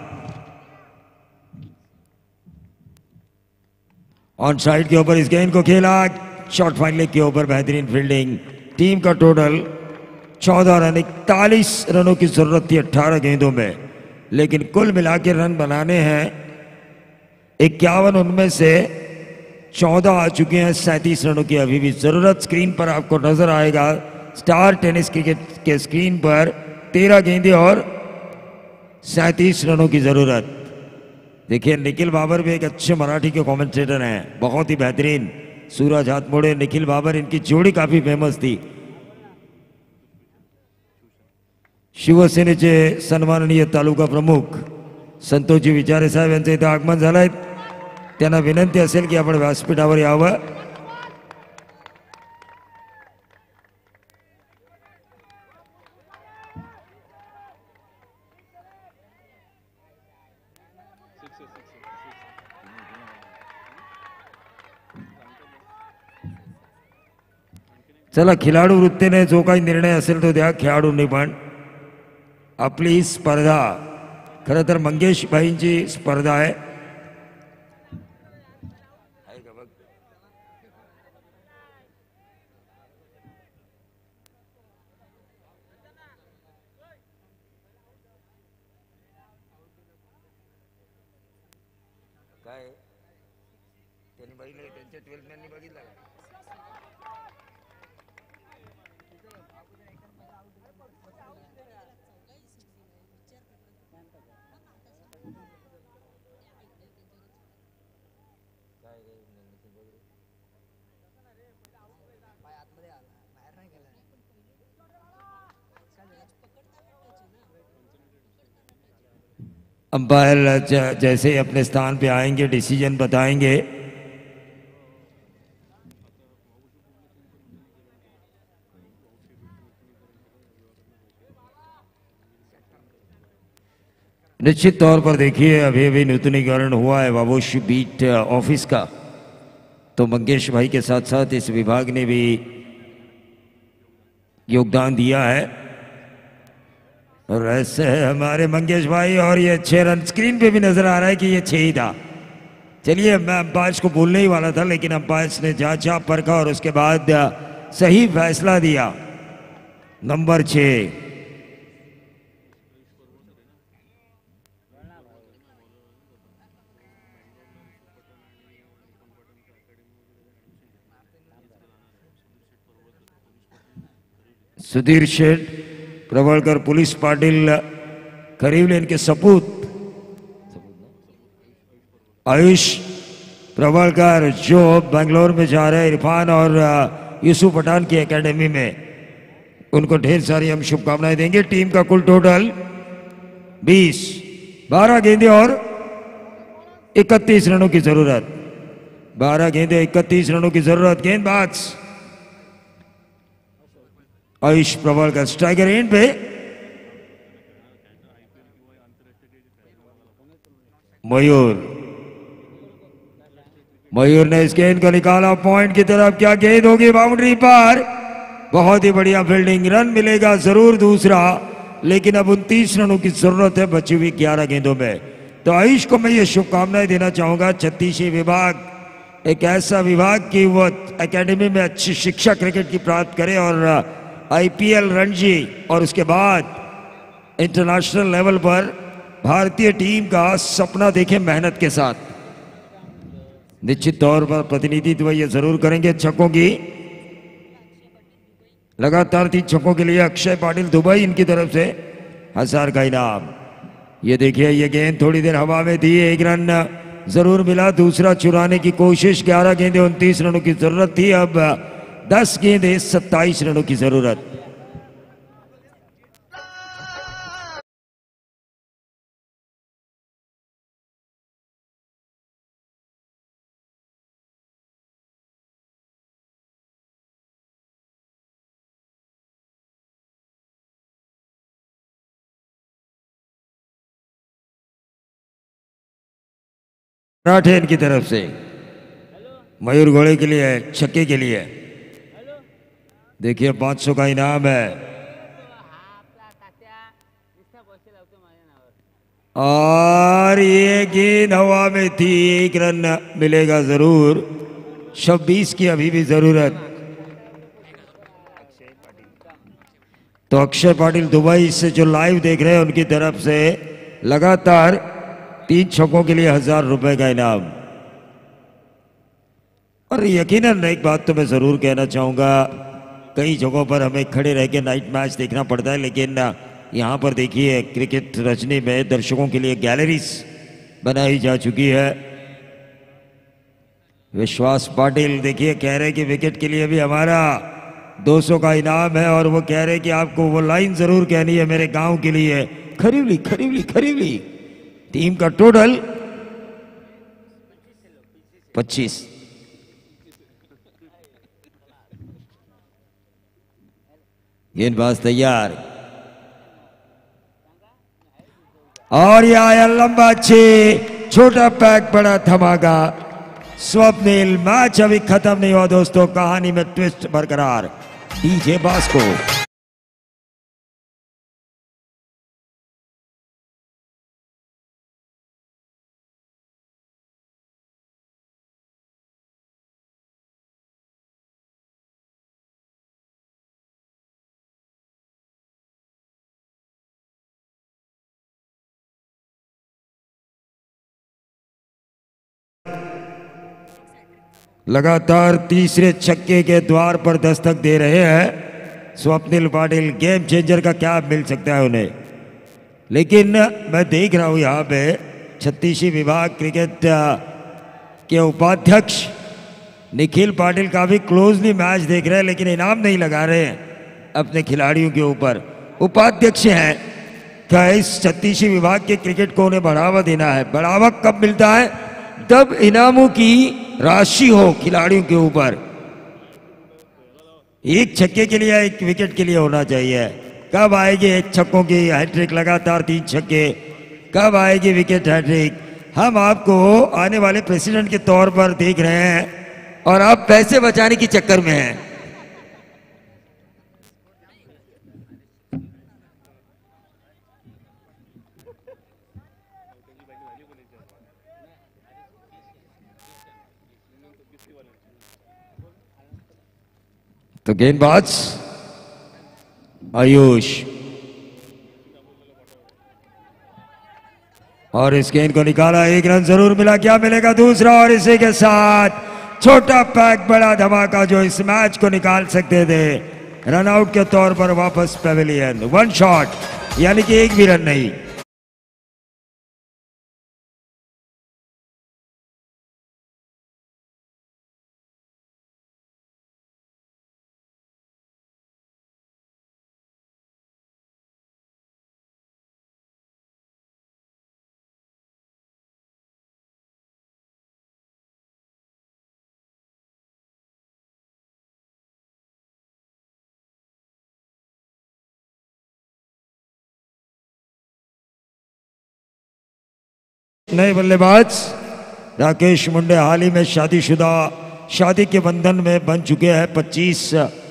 S2: ऑन साइड के ऊपर इस गेंद को खेला, शॉर्ट फाइन लेग के ऊपर बेहतरीन फील्डिंग। टीम का टोटल चौदह रन, इकतालीस रनों की जरूरत थी अट्ठारह गेंदों में, लेकिन कुल मिला के रन बनाने हैं इक्यावन, उनमें से चौदह आ चुके हैं। सैंतीस रनों की अभी भी जरूरत। स्क्रीन पर आपको नजर आएगा स्टार टेनिस क्रिकेट के स्क्रीन पर तेरह गेंदें और सैंतीस रनों की जरूरत। देखिए, निखिल बाबर भी एक अच्छे मराठी के कमेंटेटर हैं, बहुत ही बेहतरीन। सूरज हाथमोड़े, निखिल बाबर, इनकी जोड़ी काफी फेमस थी। शिवसेनेचे सन्माननीय तालुका प्रमुख संतोषजी विचारे साहेब यांचं इथं आगमन झालंय। त्यांना विनंती असेल की आपण व्यासपीठावर यावं। चला, खिलाडू वृत्तीने जो काही निर्णय असेल तो द्या खेळाडूंनी पण। आपली ही स्पर्धा खरं तर मंगेश भाईंची स्पर्धा आहे। काय त्यांनी बघितलं त्यांच्या ट्वेल्थ मॅननी बघितलं का? अंपायर जैसे ही अपने स्थान पे आएंगे डिसीजन बताएंगे। निश्चित तौर पर देखिए अभी अभी नूतनीकरण हुआ है बाबूश बीट ऑफिस का, तो मंगेश भाई के साथ साथ इस विभाग ने भी योगदान दिया है और ऐसे है हमारे मंगेश भाई। और ये छह रन स्क्रीन पे भी नजर आ रहा है कि ये छह ही था। चलिए मैं अंपायर्स को बोलने ही वाला था लेकिन अंपायर्स ने जांचा परखा और उसके बाद सही फैसला दिया। नंबर छह सुधीर शेठ प्रवळकर, पुलिस पाटिल खरीवले इनके सपूत, आयुष प्रवळकर जो बेंगलोर में जा रहे हैं इरफान और यूसुफ पठान की एकेडमी में, उनको ढेर सारी हम शुभकामनाएं देंगे। टीम का कुल टोटल बीस, बारह गेंदे और इकतीस रनों की जरूरत, बारह गेंदे इकतीस रनों की जरूरत। गेंदबाज आयुष प्रवळकर, स्ट्राइकर एंड पे मयूर, मयूर ने इस गेंद को निकाला पॉइंट की तरफ, क्या गेंद होगी बाउंड्री पर, बहुत ही बढ़िया फील्डिंग, रन मिलेगा जरूर दूसरा, लेकिन अब उनतीस रनों की जरूरत है बची हुई ग्यारह गेंदों में। तो आयुष को मैं ये शुभकामनाएं देना चाहूंगा। छत्तीसवीं विभाग एक ऐसा विभाग कि वो एकेडमी में अच्छी शिक्षा क्रिकेट की प्राप्त करे और आईपीएल, रणजी और उसके बाद इंटरनेशनल लेवल पर भारतीय टीम का सपना देखे मेहनत के साथ। निश्चित तौर पर प्रतिनिधित्व ये जरूर करेंगे छक्कों की, लगातार तीन छक्कों के लिए अक्षय पाटिल दुबई इनकी तरफ से हजार का इनाम। ये देखिए ये गेंद थोड़ी देर हवा में थी, एक रन जरूर मिला, दूसरा चुराने की कोशिश, ग्यारह गेंदे उनतीस रनों की जरूरत थी, अब दस गेंदे सत्ताईस रनों की जरूरत। मराठे इनकी तरफ से मयूर घोड़े के लिए छक्के के लिए देखिए पांच सौ का इनाम है और ये गेंद हवा में थी, एक रन मिलेगा जरूर, छब्बीस की अभी भी जरूरत। तो अक्षय पाटिल दुबई से जो लाइव देख रहे हैं उनकी तरफ से लगातार तीन छक्कों के लिए हजार रुपए का इनाम। और यकीनन एक बात तो मैं जरूर कहना चाहूंगा, कई जगहों पर हमें खड़े रह के नाइट मैच देखना पड़ता है, लेकिन यहाँ पर देखिए क्रिकेट रचने में दर्शकों के लिए गैलरीज बनाई जा चुकी है। विश्वास पाटिल देखिए कह रहे कि विकेट के लिए भी हमारा दो सौ का इनाम है और वो कह रहे कि आपको वो लाइन जरूर कहनी है मेरे गांव के लिए, खरीवली खरीवली खरीवली। टीम का टोटल पच्चीस। गेंदबाज तैयार और ये आया लंबा छे, छोटा पैक बड़ा धमाका। स्वप्निल मैच अभी खत्म नहीं हुआ दोस्तों, कहानी में ट्विस्ट बरकरार। DJ Basco. लगातार तीसरे छक्के के द्वार पर दस्तक दे रहे हैं स्वप्निल पाटिल। गेम चेंजर का क्या मिल सकता है उन्हें, लेकिन मैं देख रहा हूं यहाँ पे छत्तीसवीं विभाग क्रिकेट के उपाध्यक्ष निखिल पाटिल काफी क्लोजली मैच देख रहे हैं, लेकिन इनाम नहीं लगा रहे हैं अपने खिलाड़ियों के ऊपर। उपाध्यक्ष हैं क्या इस छत्तीसवीं विभाग के क्रिकेट को उन्हें बढ़ावा देना है। बढ़ावा कब मिलता है, तब इनामों की राशि हो खिलाड़ियों के ऊपर। एक छक्के के लिए एक विकेट के लिए होना चाहिए। कब आएगी एक छक्कों की हैट्रिक, लगातार तीन छक्के, कब आएगी विकेट हैट्रिक, हम आपको आने वाले प्रेसिडेंट के तौर पर देख रहे हैं और आप पैसे बचाने के चक्कर में हैं। तो गेंदबाज आयुष और इस गेंद को निकाला, एक रन जरूर मिला। क्या मिलेगा दूसरा, और इसी के साथ छोटा पैक बड़ा धमाका जो इस मैच को निकाल सकते थे रन आउट के तौर पर वापस पेविलियन। वन शॉट यानी कि एक भी रन नहीं। नए बल्लेबाज राकेश मुंडे हाल ही में शादीशुदा, शादी के बंधन में बन चुके हैं। पच्चीस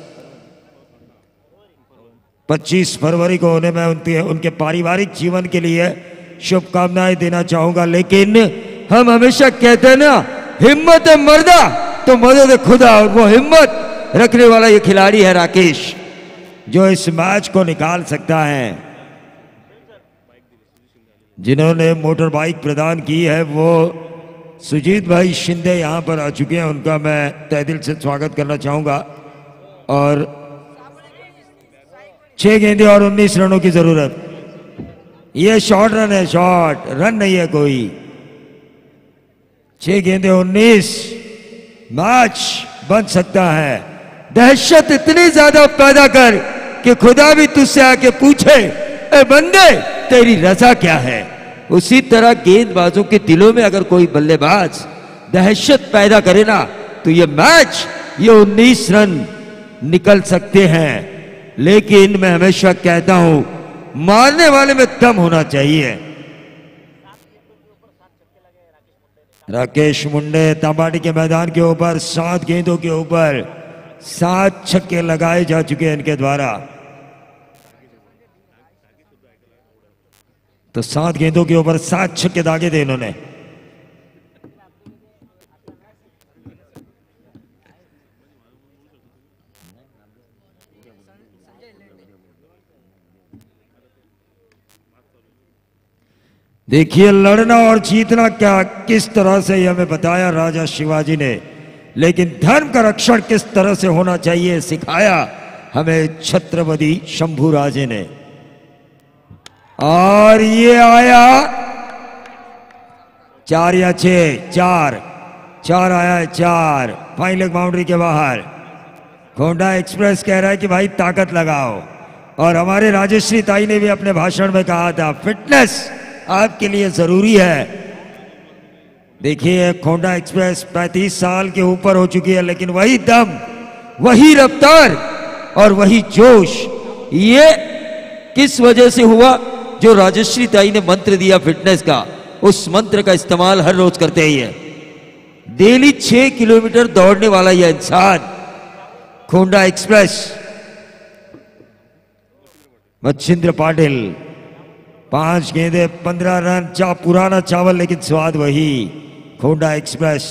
S2: पच्चीस फरवरी को उन्हें मैं उनके उनके पारिवारिक जीवन के लिए शुभकामनाएं देना चाहूंगा। लेकिन हम हमेशा कहते हैं ना, हिम्मत है मर्दा तो मदद है खुदा, और वो हिम्मत रखने वाला ये खिलाड़ी है राकेश, जो इस मैच को निकाल सकता है। जिन्होंने मोटर बाइक प्रदान की है वो सुजीत भाई शिंदे यहाँ पर आ चुके हैं, उनका मैं तहे दिल से स्वागत करना चाहूंगा। और छह गेंदें और उन्नीस रनों की जरूरत। ये शॉर्ट रन है, शॉर्ट रन नहीं है कोई। छह गेंदें उन्नीस, मैच बन सकता है। दहशत इतनी ज्यादा पैदा कर कि खुदा भी तुझसे आके पूछे, ए बंदे तेरी रजा क्या है। उसी तरह गेंदबाजों के दिलों में अगर कोई बल्लेबाज दहशत पैदा करे ना, तो ये मैच, ये उन्नीस रन निकल सकते हैं। लेकिन मैं हमेशा कहता हूं, मारने वाले में दम होना चाहिए। राकेश मुंडे तांबाटी के मैदान के ऊपर सात गेंदों के ऊपर सात छक्के लगाए जा चुके हैं इनके द्वारा। तो सात गेंदों के ऊपर सात छक्के दागे थे इन्होंने। देखिए लड़ना और जीतना क्या किस तरह से हमें बताया राजा शिवाजी ने, लेकिन धर्म का रक्षण किस तरह से होना चाहिए सिखाया हमें छत्रपति शंभूराजे ने। और ये आया चार या छह, चार चार आया है, चार फाइन लेग बाउंड्री के बाहर। खोंडा एक्सप्रेस कह रहा है कि भाई ताकत लगाओ, और हमारे राजश्री ताई ने भी अपने भाषण में कहा था फिटनेस आपके लिए जरूरी है। देखिए खोंडा एक्सप्रेस पैंतीस साल के ऊपर हो चुकी है, लेकिन वही दम, वही रफ्तार और वही जोश, ये किस वजह से हुआ? जो राजश्री ताई ने मंत्र दिया फिटनेस का, उस मंत्र का इस्तेमाल हर रोज करते ही है। डेली छह किलोमीटर दौड़ने वाला यह इंसान खोंडा एक्सप्रेस। मच्छिंद्र पाटिल पांच गेंदे पंद्रह रन, चा पुराना चावल लेकिन स्वाद वही, खोंडा एक्सप्रेस।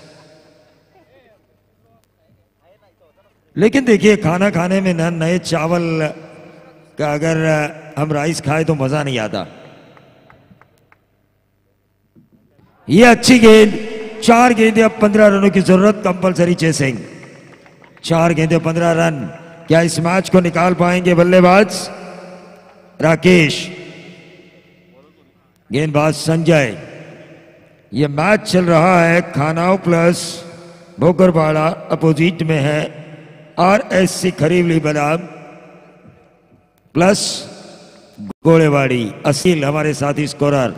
S2: लेकिन देखिए खाना खाने में न नए चावल का अगर हम राइस खाए तो मजा नहीं आता। ये अच्छी गेंद, चार गेंदे अब पंद्रह रनों की जरूरत, कंपलसरी चेसिंग। चार गेंदे पंद्रह रन, क्या इस मैच को निकाल पाएंगे बल्लेबाज राकेश? गेंदबाज संजय। यह मैच चल रहा है खानाव प्लस भोकरवाड़ा, अपोजिट में है आर एस सी खरीवली बनाम प्लस गोड़ेवाड़ी। असील हमारे साथी स्कोरर,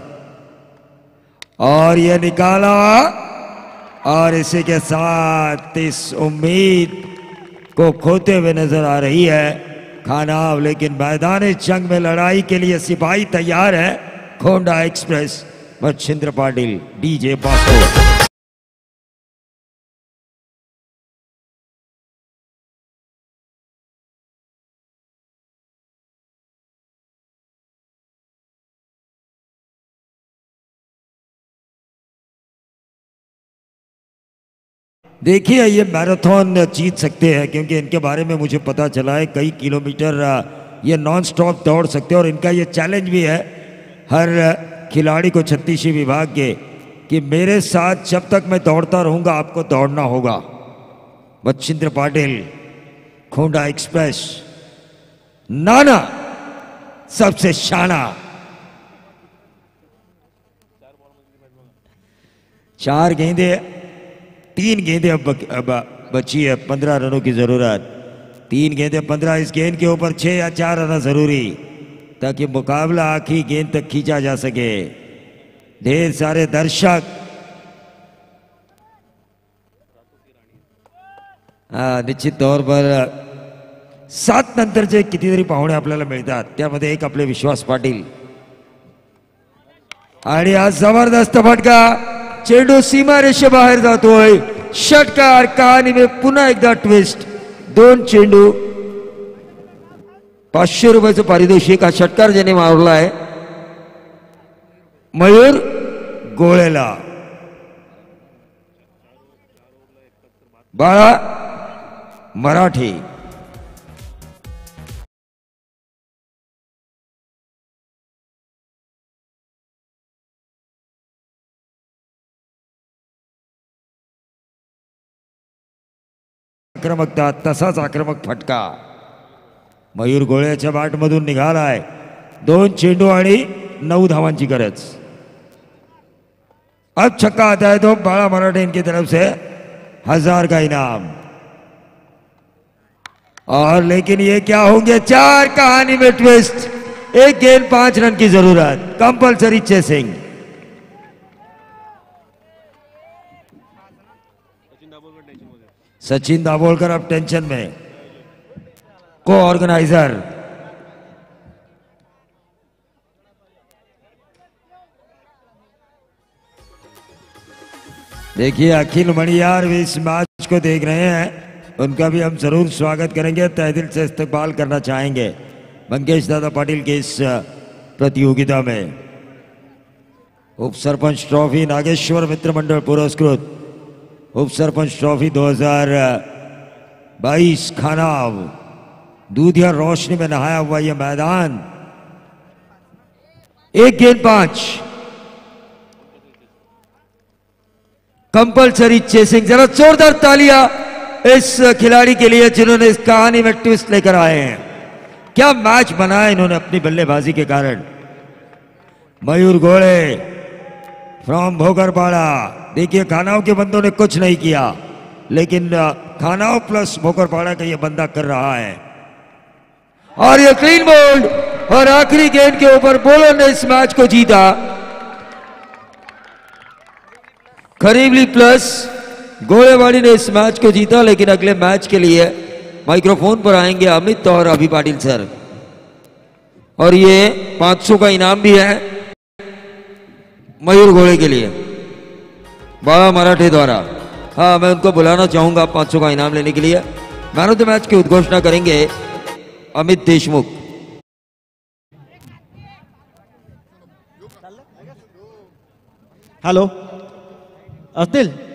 S2: और यह निकाला, और इसी के साथ इस उम्मीद को खोते हुए नजर आ रही है खानाव। लेकिन मैदान जंग में लड़ाई के लिए सिपाही तैयार है। Khonda express Machhindra Patil, DJ Basco. देखिए ये मैराथन जीत सकते हैं, क्योंकि इनके बारे में मुझे पता चला है कई किलोमीटर ये नॉन स्टॉप दौड़ सकते हैं। और इनका ये चैलेंज भी है हर खिलाड़ी को छत्तीसवीं विभाग के, कि मेरे साथ जब तक मैं दौड़ता रहूंगा आपको दौड़ना होगा। मच्छिंद्र पाटिल, खोंडा एक्सप्रेस, नाना सबसे शाना। चार गेंदे, तीन गेंदे अब, बक, अब बची है, पंद्रह रनों की जरूरत। तीन गेंदे पंद्रह, इस गेंद के ऊपर छह या चार रन जरूरी, ताकि मुकाबला आखिरी गेंद तक खींचा जा सके। ढेर सारे दर्शक निश्चित तौर पर सात नंतरचे कितीतरी पाहुणे आपल्याला मिळतात, त्यामध्ये एक आपले विश्वास पाटील। आणि हा जबरदस्त फटका, चेंडू सीमारेषेबाहेर जातोय। षटकार, कहाणी में पुन्हा एकदा ट्विस्ट। दोन चेंडू, पाचशे रुपयाचं पारितोषिक। हा षटकार ज्याने मारला आहे मयूर गोळेला। बाळा मराठी। आक्रमकता, तसाच आक्रमक फटका मयूर गोळ्याच्या बॅटमधून निघालाय। दोन चेंडू आणि नऊ धावांची गरज। अब छक्का आता है तो बाळा मराठे इनकी तरफ से हजार का इनाम। और लेकिन ये क्या होंगे, चार, कहानी में ट्विस्ट। एक गेंद पांच रन की जरूरत, कंपलसरी चेसिंग। सचिन दाभोलकर अब टेंशन में, को ऑर्गेनाइजर। देखिए अखिल मणियार भी इस मैच को देख रहे हैं, उनका भी हम जरूर स्वागत करेंगे, तहे दिल से इस्तकबाल करना चाहेंगे मंगेश दादा पाटिल के इस प्रतियोगिता में। उप सरपंच ट्रॉफी नागेश्वर मित्र मंडल पुरस्कृत उप सरपंच ट्रॉफी दो हज़ार बाईस खानाव। दूधिया रोशनी में नहाया हुआ यह मैदान। एक गेंद पांच, कंपलसरी चेसिंग। जरा जोरदार तालियां इस खिलाड़ी के लिए जिन्होंने इस कहानी में ट्विस्ट लेकर आए हैं। क्या मैच बनाया इन्होंने अपनी बल्लेबाजी के कारण। मयूर गोळे फ्रॉम भोकरपाड़ा। देखिए खानाव के बंदों ने कुछ नहीं किया, लेकिन खानाव प्लस भोकरपाड़ा का यह बंदा कर रहा है। और ये क्लीन बोल्ड, और आखिरी गेंद के ऊपर बॉलर ने इस मैच को जीता। खरीवली प्लस गोड़ेवाड़ी ने इस मैच को जीता। लेकिन अगले मैच के लिए माइक्रोफोन पर आएंगे अमित और अभी पाटिल सर, और ये पांच सौ का इनाम भी है मयूर गोळे के लिए बाळा मराठे द्वारा। हाँ, मैं उनको बुलाना चाहूंगा पांच सौ का इनाम लेने के लिए। मैन ऑफ द मैच की उद्घोषणा करेंगे अमित देशमुख।
S1: हॅलो, असतील